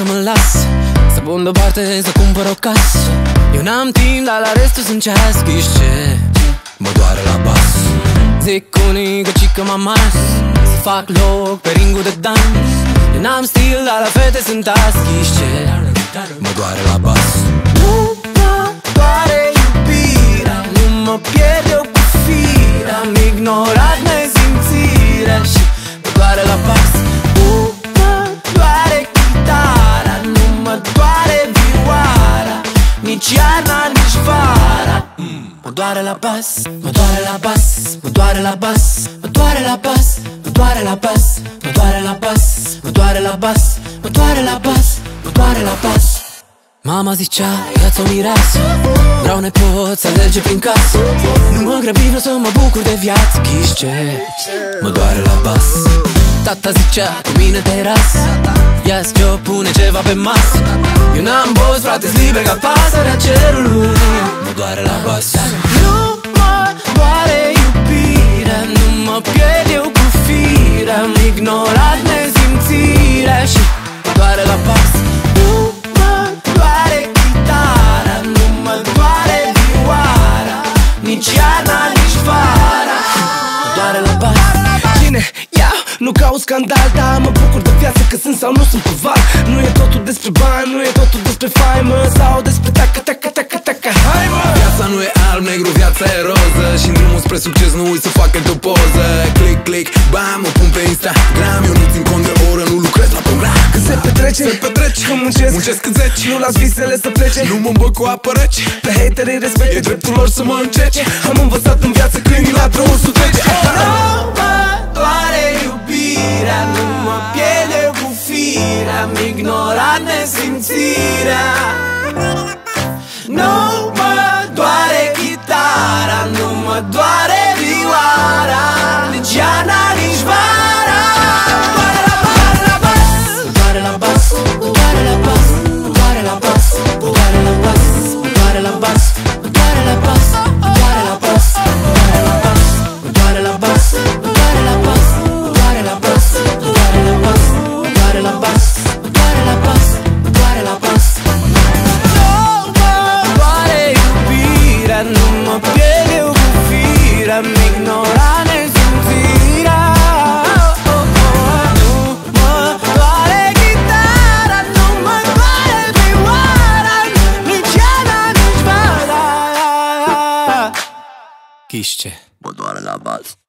să mă las, să pun deoparte, să cumpăr o casă. Eu n-am timp, dar la restul sunt ceas. Ghișce, mă doare la bas. Zic unii că cică m-am mars, să fac loc pe ringul de dans. Eu n-am stil, dar la fete sunt as. Ghișce, mă doare la bas. Nu mă doare iubirea, nu mă pierd eu cu firea. Am ignorat nesimțirea și mă doare la bas. Nu mă doare chitara, nu mă doare vioara, nici iarna, nici vara. Mă doare la bas, mă doare la bas, mă doare la bas, mă doare la bas, mă doare la bas, mă doare la bas, mă doare la bas, mă doare la bas, mă doare la bas. Mama zicea, ia-ți o mireasă, vreau nepot să alerge prin casă. Nu mă grăbi, vreau să mă bucur de viață. Ghișce, mă doare la bas. Tata zicea, cu mine te ras, ia-ți ce-o pune ceva pe masă. Eu n-am boss, frate-s liber ca pasărea cerului. Mă doare la bas. Nu mă doare iubirea, nu mă pierd eu cu firea. Am ignorat nesimțirea și mă doare la bas. Nu mă doare chitara, nu mă doare vioara, nici iarna, nici vara. Mă doare la bas. Cine? Iau, nu caut scandal, dar mă bucur de viață, că sunt sau nu sunt pe val. Nu e totul despre bani, nu e totul despre faimă, sau despre taca, taca, taca, taca, hai mă! Viața nu e alb, negru, viața e roză, și în drumul spre succes nu uiți să facă o poză. Click, click, bam, mă pun pe Instagram. Eu nu țin cont de oră, nu lucrez la program. Când se petrece, că muncesc cât zeci. Nu las visele să plece, nu mă îmbăc cu apă rece. Pe haterii respect, e dreptul lor să mă încece. Am învățat în viață câinii la drumul să trece. Doare iubirea, nu mă pierd eu cu firea. Am ignorat nesimțirea. Nu mă doare chitara, nu mă doare vioara, nici iarna, nici vara. Doare la bas, doare la bas, doare la bas, doare la bas, doare la bas, doare la bas, doare la bas, doare la bas, doare la bas, doare la bas, doare la bas, doare la bas, doare la bas, doare la bas, doare la bas, doare la bas. Nu mă pierd eu cu firea, am ignorat nesimțirea. Nu mă doare chitara, nu mă doare vioara, nici iarna, nici vara. Ghișce, mă doare la bas.